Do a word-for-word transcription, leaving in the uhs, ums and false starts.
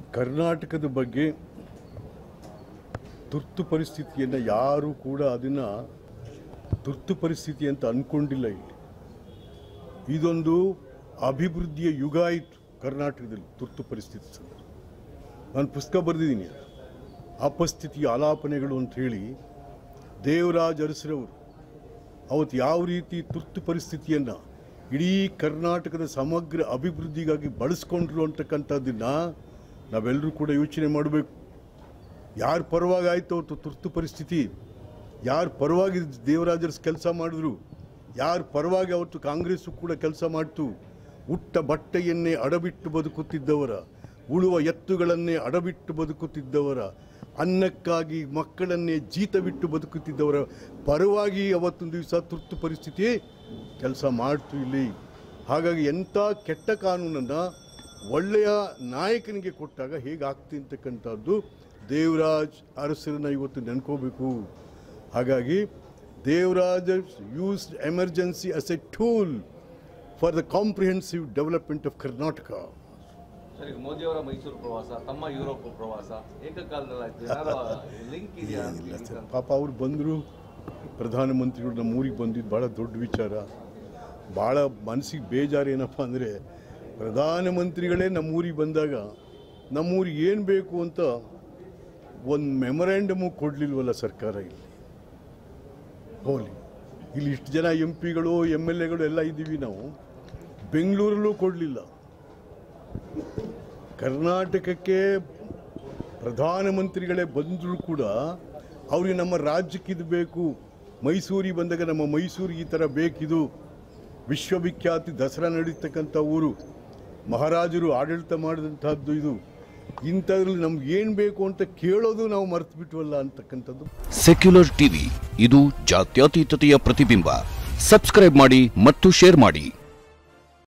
ಕರ್ನಾಟಕದ ಬಗ್ಗೆ ತುರ್ತು ಪರಿಸ್ಥಿತಿಯನ್ನು ಯಾರು ಕೂಡ ಅದನ್ನು ತುರ್ತು ಪರಿಸ್ಥಿತಿ ಅಂತ ಅಂದ್ಕೊಂಡಿಲ್ಲ. ಇಲ್ಲಿ ಇದೊಂದು ಅಭಿವೃದ್ಧಿಯ ಯುಗ ಆಯಿತು ಕರ್ನಾಟಕದಲ್ಲಿ ತುರ್ತು ಪರಿಸ್ಥಿತಿ ಸಂದರ್ಭ. ನಾನು ಪುಸ್ತಕ ಬರೆದಿದ್ದೀನಿ, ಅಪಸ್ಥಿತಿಯ ಆಲಾಪನೆಗಳು ಅಂತ ಹೇಳಿ. ದೇವರಾಜ್ ಅರಸರವರು ಅವತ್ತು ಯಾವ ರೀತಿ ತುರ್ತು ಪರಿಸ್ಥಿತಿಯನ್ನು ಇಡೀ ಕರ್ನಾಟಕದ ಸಮಗ್ರ ಅಭಿವೃದ್ಧಿಗಾಗಿ ಬಳಸ್ಕೊಂಡ್ರು ಅಂತಕ್ಕಂಥದ್ದನ್ನು ನಾವೆಲ್ಲರೂ ಕೂಡ ಯೋಚನೆ ಮಾಡಬೇಕು. ಯಾರ ಪರವಾಗಿ ಆಯಿತು ಅವತ್ತು ತುರ್ತು ಪರಿಸ್ಥಿತಿ, ಯಾರ ಪರವಾಗಿ ದೇವರಾಜರ್ಸ್ ಕೆಲಸ ಮಾಡಿದ್ರು, ಯಾರ ಪರವಾಗಿ ಅವತ್ತು ಕಾಂಗ್ರೆಸ್ಸು ಕೂಡ ಕೆಲಸ ಮಾಡ್ತು. ಉಟ್ಟ ಬಟ್ಟೆಯನ್ನೇ ಅಡಬಿಟ್ಟು ಬದುಕುತ್ತಿದ್ದವರ, ಉಳುವ ಎತ್ತುಗಳನ್ನೇ ಅಡಬಿಟ್ಟು ಬದುಕುತ್ತಿದ್ದವರ, ಅನ್ನಕ್ಕಾಗಿ ಮಕ್ಕಳನ್ನೇ ಜೀತ ಬಿಟ್ಟು ಬದುಕುತ್ತಿದ್ದವರ ಪರವಾಗಿ ಅವತ್ತೊಂದು ದಿವಸ ತುರ್ತು ಪರಿಸ್ಥಿತಿ ಕೆಲಸ ಮಾಡ್ತು ಇಲ್ಲಿ. ಹಾಗಾಗಿ ಎಂಥ ಕೆಟ್ಟ ಕಾನೂನನ್ನು ಒಳ್ಳೆಯ ನಾಯಕನಿಗೆ ಕೊಟ್ಟಾಗ ಹೇಗಾಗ್ತಿ ಅಂತಕ್ಕಂಥದ್ದು ದೇವರಾಜ್ ಅರಸರನ್ನ ಇವತ್ತು ನೆನ್ಕೋಬೇಕು. ಹಾಗಾಗಿ Devaraj used emergency as a tool for the comprehensive development of Karnataka. ಸರಿ, ಮೋದಿ ಅವರ ಮೈಸೂರು ಪ್ರವಾಸ, ತಮ್ಮ ಯುರೋಪ್ ಪ್ರವಾಸ ಏಕಕಾಲದಲ್ಲಿ ಪಾಪ ಅವ್ರು ಬಂದರು, ಪ್ರಧಾನಮಂತ್ರಿಗಳು ನಮ್ಮ ಊರಿಗೆ ಬಂದಿದ್ದು ಭಾಳ ದೊಡ್ಡ ವಿಚಾರ. ಭಾಳ ಮನಸ್ಸಿಗೆ ಬೇಜಾರು ಏನಪ್ಪ ಅಂದರೆ, ಪ್ರಧಾನಮಂತ್ರಿಗಳೇ ನಮ್ಮೂರಿಗೆ ಬಂದಾಗ ನಮ್ಮೂರಿಗೆ ಏನು ಬೇಕು ಅಂತ ಒಂದು ಮೆಮೊರ್ಯಾಂಡಮು ಕೊಡಲಿಲ್ವಲ್ಲ ಸರ್ಕಾರ. ಇಲ್ಲಿ ಹೋಲಿ ಇಲ್ಲಿ ಇಷ್ಟು ಜನ ಎಂ ಪಿಗಳು ಎಮ್ ಎಲ್ ಎಗಳು ಎಲ್ಲ ಇದ್ದೀವಿ ನಾವು, ಬೆಂಗಳೂರಲ್ಲೂ ಕೊಡಲಿಲ್ಲ. ಕರ್ನಾಟಕಕ್ಕೆ ಪ್ರಧಾನಮಂತ್ರಿಗಳೇ ಬಂದರೂ ಕೂಡ ಅವ್ರಿಗೆ ನಮ್ಮ ರಾಜ್ಯಕ್ಕಿದು ಬೇಕು, ಮೈಸೂರಿಗೆ ಬಂದಾಗ ನಮ್ಮ ಮೈಸೂರಿಗೆ ಈ ಥರ ಬೇಕಿದು, ವಿಶ್ವವಿಖ್ಯಾತಿ ದಸರಾ ನಡೀತಕ್ಕಂಥ ಊರು, ಮಹಾರಾಜರು ಆಡಳಿತ ಮಾಡಿದಂಥದ್ದು ಇದು, ಇಂಥದ್ರಲ್ಲಿ ನಮ್ಗೆ ಏನು ಬೇಕು ಅಂತ ಕೇಳೋದು ನಾವು ಮರ್ತು ಬಿಟ್ವಲ್ಲ ಅಂತಕ್ಕಂಥದ್ದು. ಸೆಕ್ಯುಲರ್ ಟಿವಿ, ಇದು ಜಾತ್ಯತೀತತೆಯ ಪ್ರತಿಬಿಂಬ. ಸಬ್ಸ್ಕ್ರೈಬ್ ಮಾಡಿ ಮತ್ತು ಶೇರ್ ಮಾಡಿ.